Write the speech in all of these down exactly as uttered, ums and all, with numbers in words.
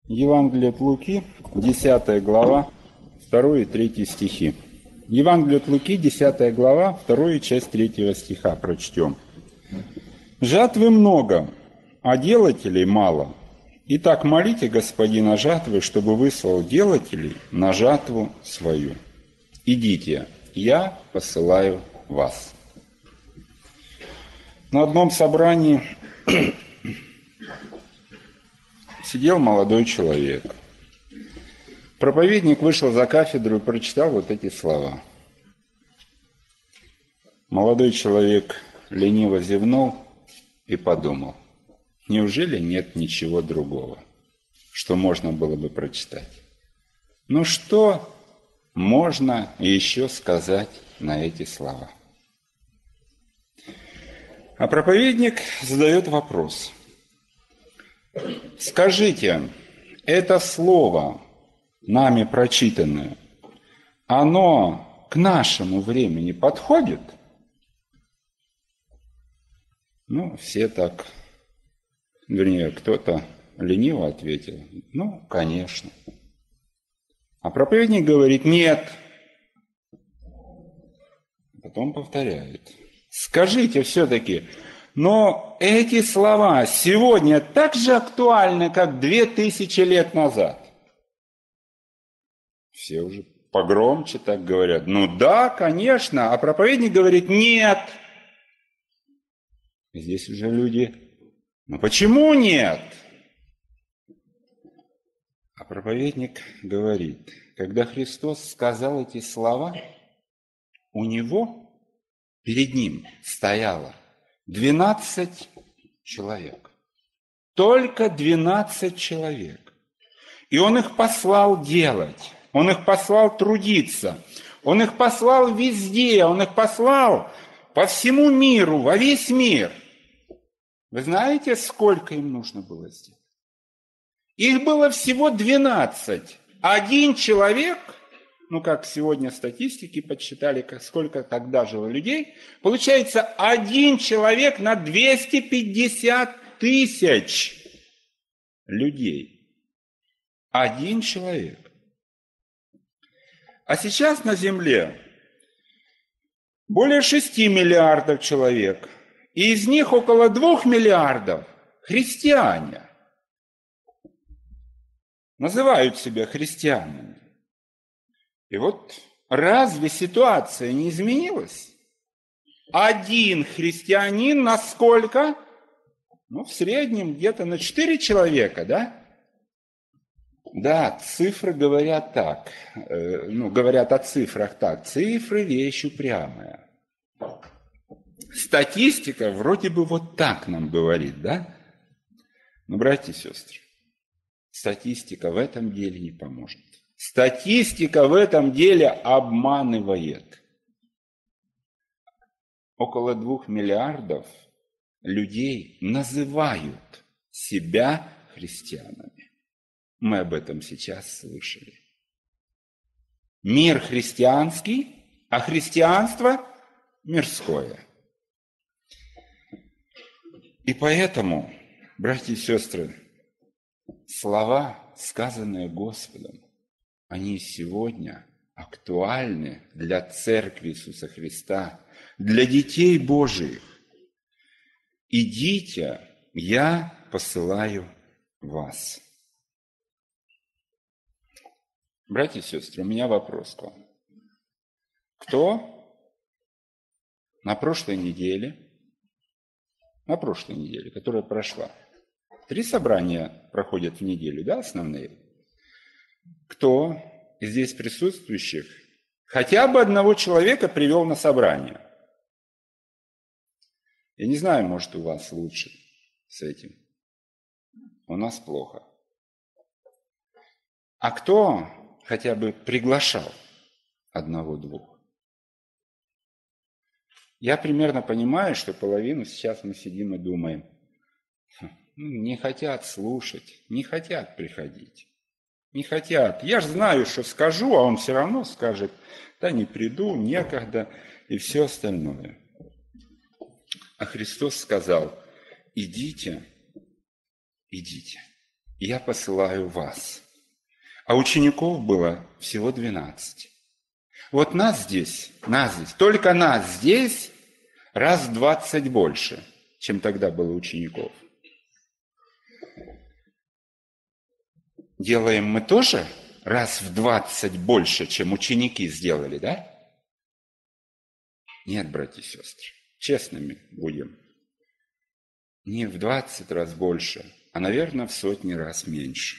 Евангелие от Луки, десятая глава, второй и третий стихи. Евангелие от Луки, десятая глава, вторая часть третьего стиха прочтем. «Жатвы много, а делателей мало. Итак, молите Господина жатвы, чтобы выслал делателей на жатву свою. Идите, я посылаю вас». На одном собрании сидел молодой человек. Проповедник вышел за кафедру и прочитал вот эти слова. Молодой человек лениво зевнул и подумал: неужели нет ничего другого, что можно было бы прочитать? Ну что можно еще сказать на эти слова? А проповедник задает вопрос. Скажите, это слово, нами прочитанное, оно к нашему времени подходит? Ну, все так, вернее, кто-то лениво ответил: ну, конечно. А проповедник говорит: нет. Потом повторяет: скажите все-таки, но эти слова сегодня так же актуальны, как две тысячи лет назад. Все уже погромче так говорят. Ну да, конечно. А проповедник говорит: нет. Здесь уже люди: ну почему нет? А проповедник говорит: когда Христос сказал эти слова, у него перед ним стояло двенадцать человек. Только двенадцать человек. И он их послал делать. Он их послал трудиться. Он их послал везде. Он их послал по всему миру, во весь мир. Вы знаете, сколько им нужно было сделать? Их было всего двенадцать. Один человек, ну как сегодня статистики подсчитали, сколько тогда жило людей, получается один человек на двести пятьдесят тысяч людей. Один человек. А сейчас на Земле более шести миллиардов человек. И из них около двух миллиардов христиане. Называют себя христианами. И вот разве ситуация не изменилась? Один христианин на сколько? Ну, в среднем где-то на четыре человека, да? Да, цифры говорят так. Э, ну, говорят о цифрах так. Цифры – вещь упрямая. Статистика вроде бы вот так нам говорит, да? Но, братья и сестры, статистика в этом деле не поможет. Статистика в этом деле обманывает. Около двух миллиардов людей называют себя христианами. Мы об этом сейчас слышали. Мир христианский, а христианство мирское. И поэтому, братья и сестры, слова, сказанные Господом, они сегодня актуальны для Церкви Иисуса Христа, для детей Божиих. Идите, я посылаю вас. Братья и сестры, у меня вопрос к вам. Кто на прошлой неделе, на прошлой неделе, которая прошла, три собрания проходят в неделю, да, основные? Кто из здесь присутствующих хотя бы одного человека привел на собрание? Я не знаю, может, у вас лучше с этим. У нас плохо. А кто хотя бы приглашал одного-двух? Я примерно понимаю, что половину сейчас мы сидим и думаем: не хотят слушать, не хотят приходить. Не хотят. Я же знаю, что скажу, а он все равно скажет: да не приду, некогда, и все остальное. А Христос сказал: идите, идите. я посылаю вас. А учеников было всего двенадцать. Вот нас здесь, нас здесь, только нас здесь раз в двадцать больше, чем тогда было учеников. Делаем мы тоже раз в двадцать больше, чем ученики сделали, да? Нет, братья и сестры, честными будем. Не в двадцать раз больше, а, наверное, в сотни раз меньше.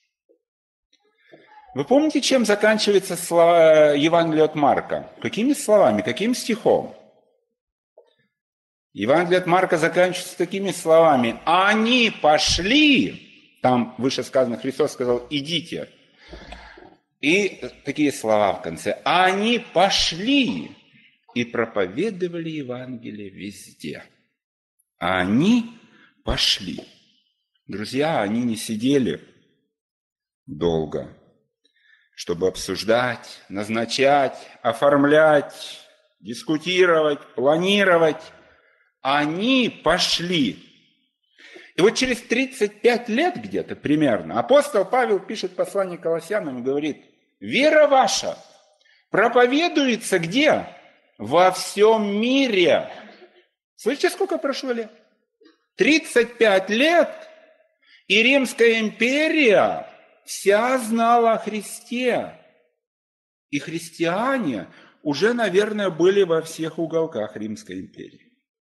Вы помните, чем заканчивается слова Евангелие от Марка? Какими словами, каким стихом? Евангелие от Марка заканчивается такими словами. Они пошли, там выше сказано, Христос сказал, идите. И такие слова в конце. Они пошли и проповедовали Евангелие везде. А они пошли. Друзья, они не сидели долго, чтобы обсуждать, назначать, оформлять, дискутировать, планировать. Они пошли. И вот через тридцать пять лет где-то примерно апостол Павел пишет послание Колоссянам и говорит, вера ваша проповедуется где? Во всем мире. Слышите, сколько прошло лет? тридцать пять лет, и Римская империя вся знала о Христе. И христиане уже, наверное, были во всех уголках Римской империи.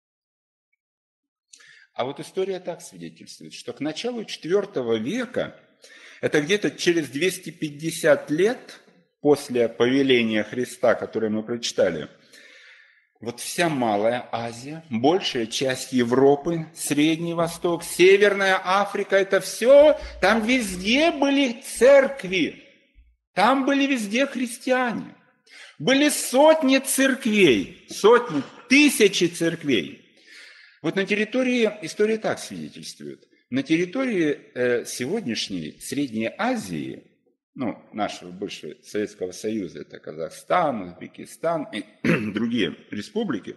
А вот история так свидетельствует, что к началу четвёртого века, это где-то через двести пятьдесят лет после повеления Христа, которое мы прочитали, вот вся Малая Азия, большая часть Европы, Средний Восток, Северная Африка, это все, там везде были церкви, там были везде христиане. Были сотни церквей, сотни, тысячи церквей. Вот на территории, история так свидетельствует, на территории э, сегодняшней Средней Азии, ну, нашего бывшего Советского Союза, это Казахстан, Узбекистан и другие республики,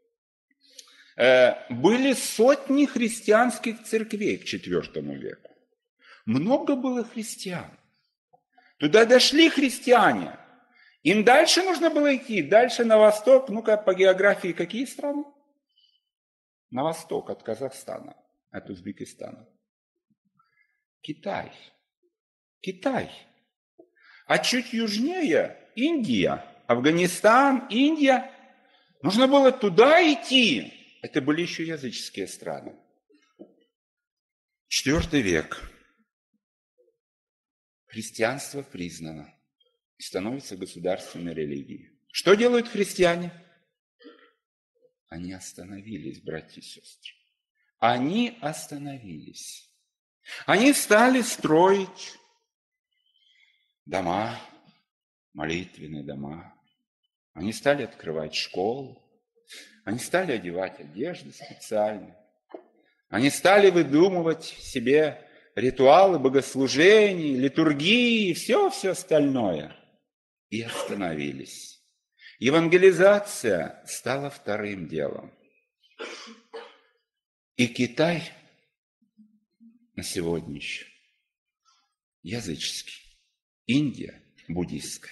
э, были сотни христианских церквей к четвёртому веку. Много было христиан. Туда дошли христиане. Им дальше нужно было идти, дальше на восток, ну-ка по географии какие страны? На восток от Казахстана, от Узбекистана. Китай. Китай. А чуть южнее Индия, Афганистан, Индия. Нужно было туда идти. Это были еще языческие страны. Четвертый век. Христианство признано и становится государственной религией. Что делают христиане? Они остановились, братья и сестры. Они остановились. Они стали строить дома, молитвенные дома. Они стали открывать школы. Они стали одевать одежды специальные. Они стали выдумывать себе ритуалы богослужений, литургии и все-все остальное. И остановились. Евангелизация стала вторым делом. И Китай на сегодня еще языческий, Индия буддистская.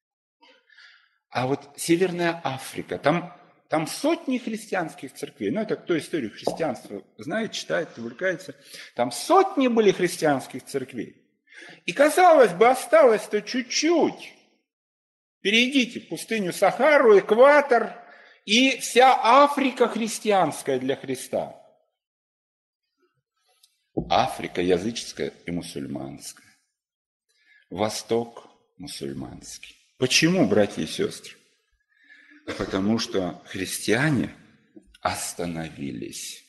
А вот Северная Африка, там, там сотни христианских церквей. Ну, это кто историю христианства знает, читает, увлекается. Там сотни были христианских церквей. И, казалось бы, осталось-то чуть-чуть. Перейдите пустыню Сахару, экватор, и вся Африка христианская для Христа. Африка языческая и мусульманская. Восток мусульманский. Почему, братья и сестры? Потому что христиане остановились.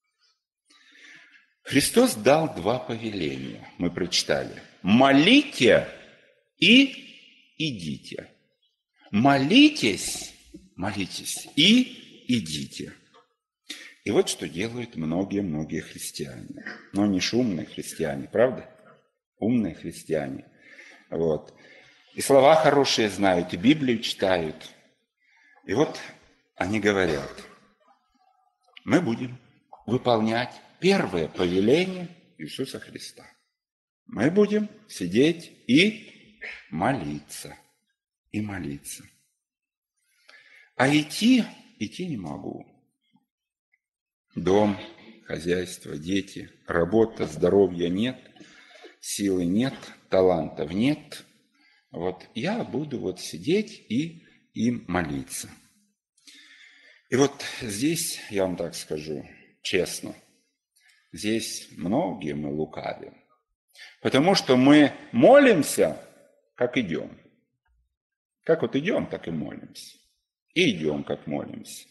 Христос дал два повеления, мы прочитали. Молите и идите. Молитесь, молитесь и идите. И вот что делают многие-многие христиане. Но не шумные христиане, правда? Умные христиане. Вот. И слова хорошие знают, и Библию читают. И вот они говорят, мы будем выполнять первое повеление Иисуса Христа. Мы будем сидеть и молиться. И молиться. А идти, идти не могу. Дом, хозяйство, дети, работа, здоровья нет, силы нет, талантов нет. Вот я буду вот сидеть и им молиться. И вот здесь, я вам так скажу честно, здесь многие мы лукавим. Потому что мы молимся, как идем. Как вот идем, так и молимся. И идем, как молимся.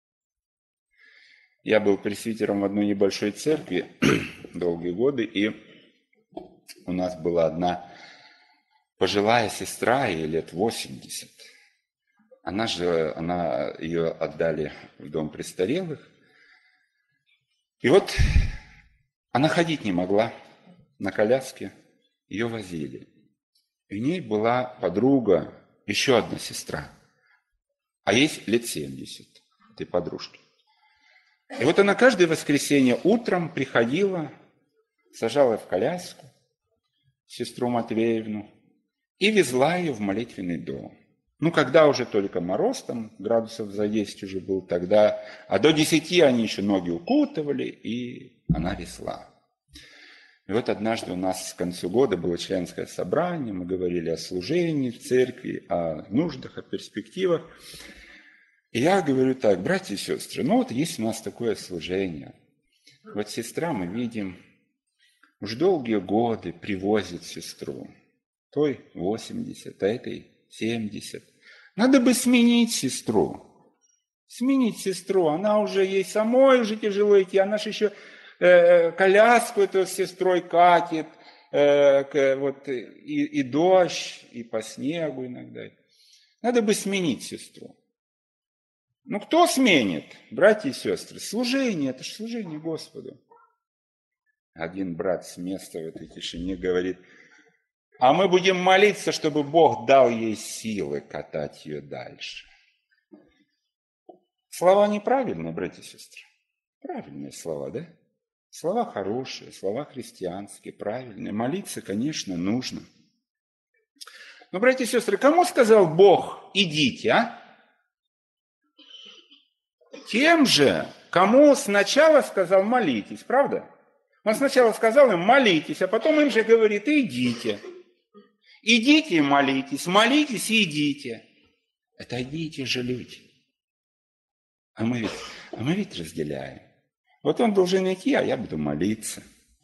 Я был пресвитером в одной небольшой церкви долгие годы, и у нас была одна пожилая сестра, ей лет восемьдесят. Она же, она, ее отдали в дом престарелых. И вот она ходить не могла, на коляске ее возили. И у ней была подруга, еще одна сестра, а ей лет семьдесят, этой подружки. И вот она каждое воскресенье утром приходила, сажала в коляску сестру Матвеевну и везла ее в молитвенный дом. Ну, когда уже только мороз, там градусов за десять уже был тогда, а до десяти они еще ноги укутывали, и она везла. И вот однажды у нас к концу года было членское собрание, мы говорили о служении в церкви, о нуждах, о перспективах. И я говорю так: братья и сестры, ну вот есть у нас такое служение. Вот сестра, мы видим, уж долгие годы привозит сестру. Той восемьдесят, а этой семьдесят. Надо бы сменить сестру. Сменить сестру. Она уже, ей самой уже тяжело идти. Она же еще э, коляску эту с сестрой катит. Э, к, вот, и, и дождь, и по снегу иногда. Надо бы сменить сестру. Ну, кто сменит, братья и сестры? Служение, это же служение Господу. Один брат с места в этой тишине говорит: а мы будем молиться, чтобы Бог дал ей силы катать ее дальше. Слова неправильные, братья и сестры? Правильные слова, да? Слова хорошие, слова христианские, правильные. Молиться, конечно, нужно. Но, братья и сестры, кому сказал Бог: идите, а? Тем же, кому сначала сказал: молитесь, правда? Он сначала сказал им: молитесь, а потом им же говорит: идите. Идите и молитесь, молитесь и идите. Это одни и те же люди. А мы ведь, а мы ведь разделяем. Вот он должен идти, а я буду молиться.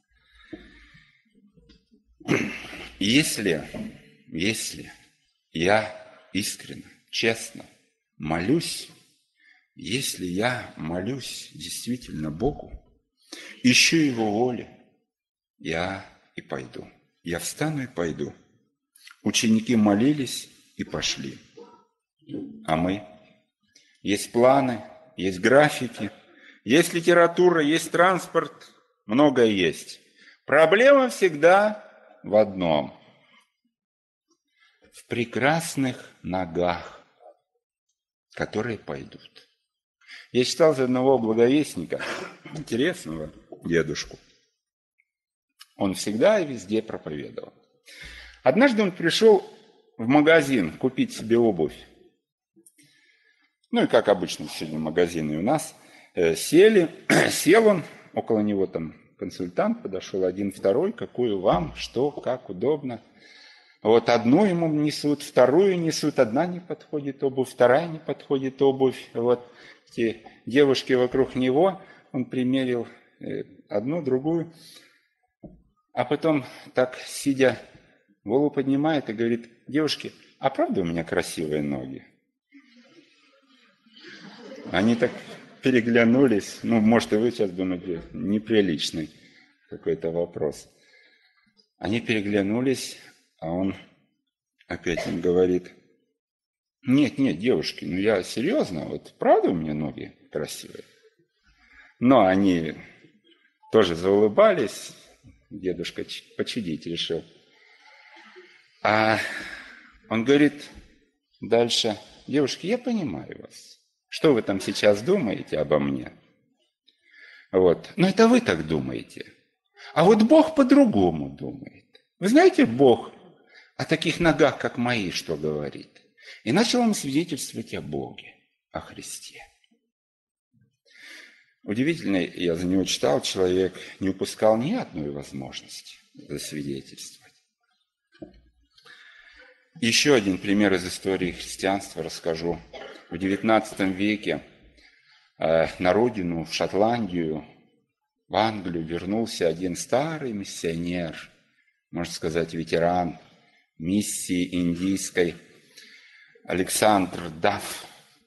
Если, если я искренне, честно молюсь, если я молюсь действительно Богу, ищу Его воли, я и пойду. Я встану и пойду. Ученики молились и пошли. А мы? Есть планы, есть графики, есть литература, есть транспорт, многое есть. Проблема всегда в одном. В прекрасных ногах, которые пойдут. Я читал за одного благовестника, интересного дедушку. Он всегда и везде проповедовал. Однажды он пришел в магазин купить себе обувь. Ну и как обычно сегодня магазины у нас. Э, сели, сел он, около него там консультант подошел, один, второй, какую вам, что, как удобно. Вот одну ему несут, вторую несут, одна не подходит обувь, вторая не подходит обувь. Вот те девушки вокруг него, он примерил одну, другую. А потом так, сидя, голову поднимает и говорит: девушки, а правда у меня красивые ноги? Они так переглянулись. Ну, может, и вы сейчас думаете, неприличный какой-то вопрос. Они переглянулись, а он опять им говорит: нет, нет, девушки, ну я серьезно, вот правда у меня ноги красивые? Но они тоже заулыбались, дедушка почудить решил. А он говорит дальше: девушки, я понимаю вас. Что вы там сейчас думаете обо мне? Вот. Но это вы так думаете. А вот Бог по-другому думает. Вы знаете, Бог о таких ногах, как мои, что говорит? И начал им свидетельствовать о Боге, о Христе. Удивительно, я за него читал, человек не упускал ни одной возможности засвидетельствовать. Еще один пример из истории христианства расскажу. В девятнадцатом веке э, на родину, в Шотландию, в Англию вернулся один старый миссионер, можно сказать, ветеран миссии индийской, Александр Дафф.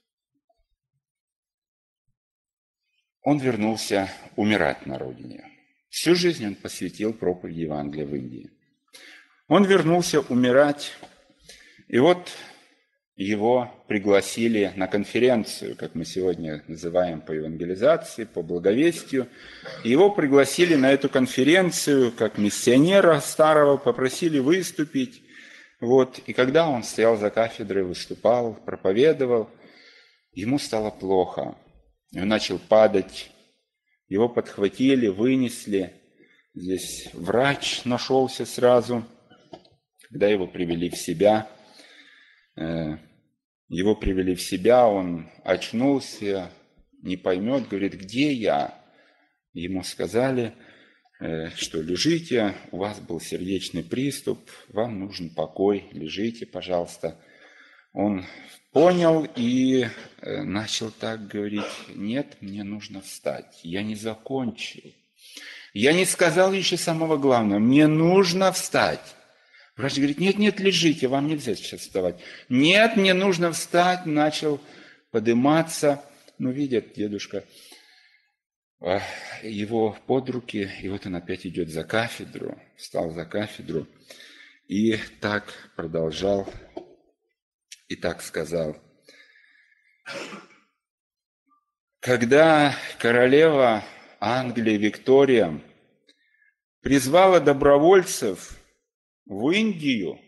Он вернулся умирать на родине. Всю жизнь он посвятил проповеди Евангелия в Индии. Он вернулся умирать, и вот его пригласили на конференцию, как мы сегодня называем по евангелизации, по благовестию. Его пригласили на эту конференцию как миссионера старого, попросили выступить. Вот. И когда он стоял за кафедрой, выступал, проповедовал, ему стало плохо. Он начал падать, его подхватили, вынесли. Здесь врач нашелся сразу. Когда его привели в себя, его привели в себя, он очнулся, не поймет, говорит, где я? Ему сказали, что лежите, у вас был сердечный приступ, вам нужен покой, лежите, пожалуйста. Он понял и начал так говорить, нет, мне нужно встать, я не закончил. Я не сказал еще самого главного, мне нужно встать. Врач говорит, нет, нет, лежите, вам нельзя сейчас вставать. Нет, мне нужно встать, начал подниматься. Ну, видит дедушка его под руки, и вот он опять идет за кафедру, встал за кафедру, и так продолжал. И так сказал, когда королева Англии Виктория призвала добровольцев в Индию,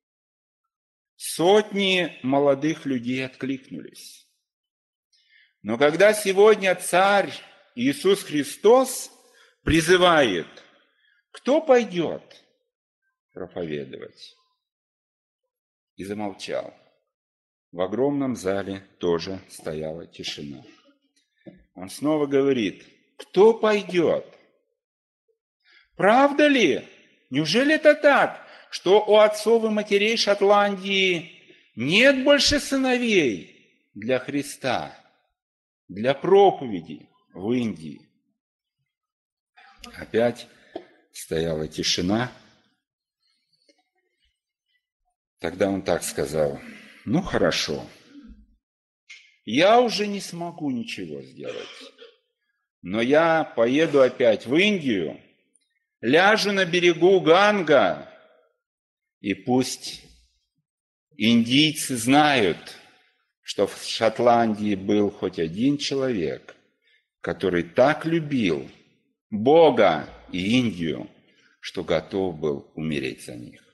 сотни молодых людей откликнулись. Но когда сегодня царь Иисус Христос призывает, кто пойдет проповедовать? И замолчал. В огромном зале тоже стояла тишина. Он снова говорит, кто пойдет? Правда ли? Неужели это так, что у отцов и матерей Шотландии нет больше сыновей для Христа, для проповеди в Индии? Опять стояла тишина. Тогда он так сказал, ну хорошо, я уже не смогу ничего сделать, но я поеду опять в Индию, ляжу на берегу Ганга, и пусть индийцы знают, что в Шотландии был хоть один человек, который так любил Бога и Индию, что готов был умереть за них.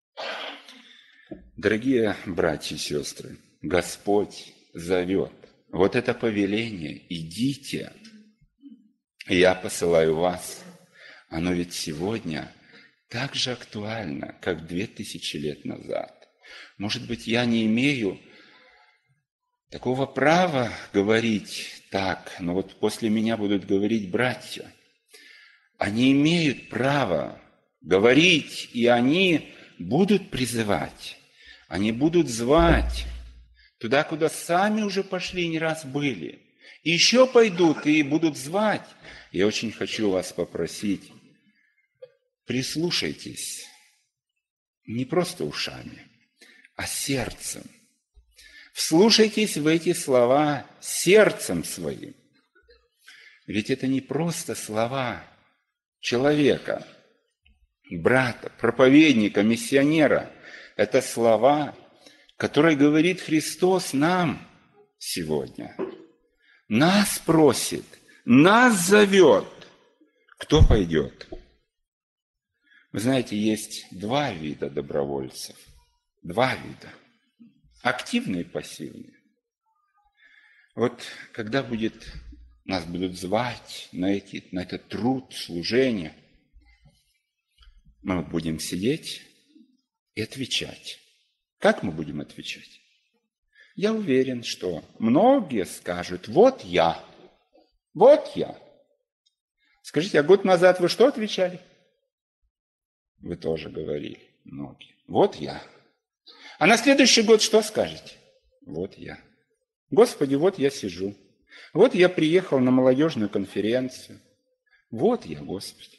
Дорогие братья и сестры, Господь зовет. Вот это повеление, идите, я посылаю вас. Оно ведь сегодня так же актуально, как две тысячи лет назад. Может быть, я не имею такого права говорить так, но вот после меня будут говорить братья. Они имеют право говорить, и они будут призывать, они будут звать туда, куда сами уже пошли, не раз были. И еще пойдут и будут звать. Я очень хочу вас попросить, прислушайтесь, не просто ушами, а сердцем. Вслушайтесь в эти слова сердцем своим. Ведь это не просто слова человека, брата, проповедника, миссионера. Это слова, которые говорит Христос нам сегодня. Нас просит, нас зовет. Кто пойдет? Вы знаете, есть два вида добровольцев. Два вида. Активные и пассивные. Вот когда будет, нас будут звать на, эти, на этот труд, служение, мы будем сидеть и отвечать. Как мы будем отвечать? Я уверен, что многие скажут: вот я, вот я. Скажите, а год назад вы что отвечали? Вы тоже говорили, многие. Вот я. А на следующий год что скажете? Вот я. Господи, вот я сижу. Вот я приехал на молодежную конференцию. Вот я, Господи.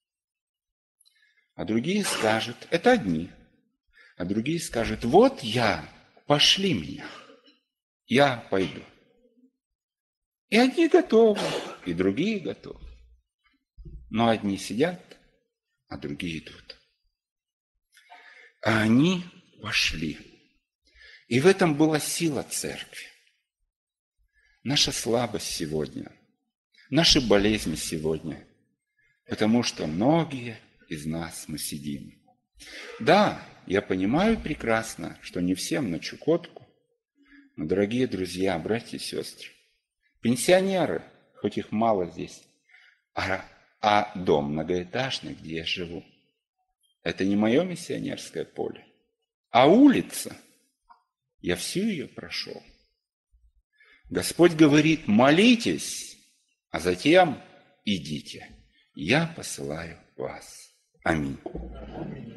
А другие скажут, это одни. А другие скажут, вот я, пошли меня. Я пойду. И одни готовы, и другие готовы. Но одни сидят, а другие идут. А они пошли. И в этом была сила церкви. Наша слабость сегодня, наши болезни сегодня, потому что многие из нас мы сидим. Да, я понимаю прекрасно, что не всем на Чукотку, но, дорогие друзья, братья и сестры, пенсионеры, хоть их мало здесь, а, а дом многоэтажный, где я живу, это не мое миссионерское поле, а улица, я всю ее прошел. Господь говорит, молитесь, а затем идите. Я посылаю вас. Аминь.